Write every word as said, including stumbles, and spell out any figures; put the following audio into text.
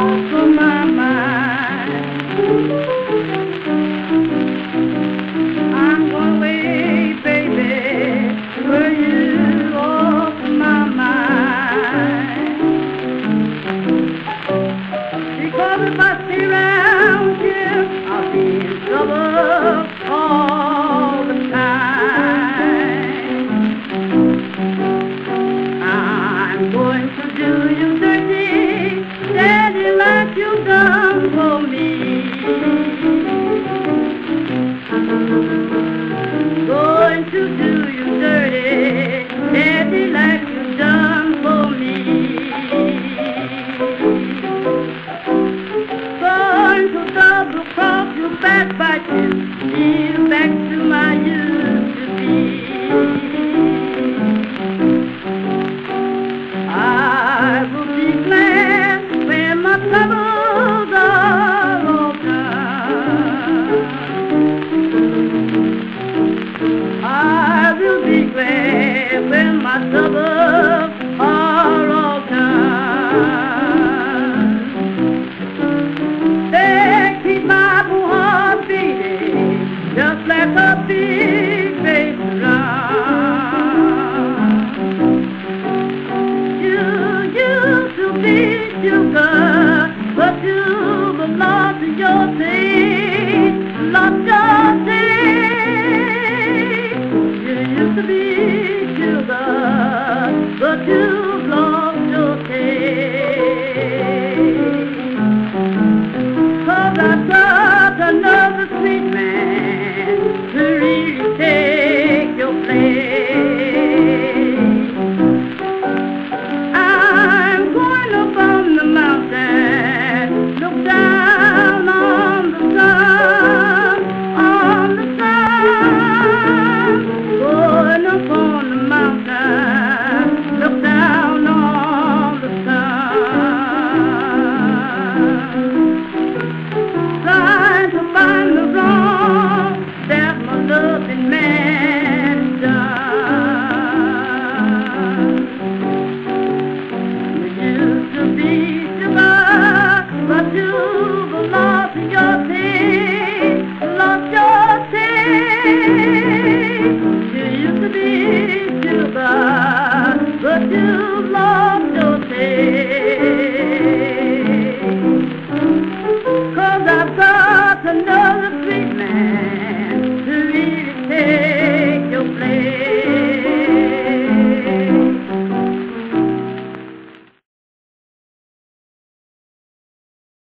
off of my mind. I'm going away, baby, were you off my mind? Because if I stay around here, I'll be in trouble all the time. I'm going to do you dirty, daddy, like you done for me. Going to do you dirty, daddy, like you done for me. Going to double cross you, backbite you, lead you back to my used to be. I will be glad when my troubles are all done. I will be glad when my troubles are all done. They keep my poor heart beating just like a big bass drum. You used to be sugar, but you belong to your taste, lost your taste. You used to be sugar, but you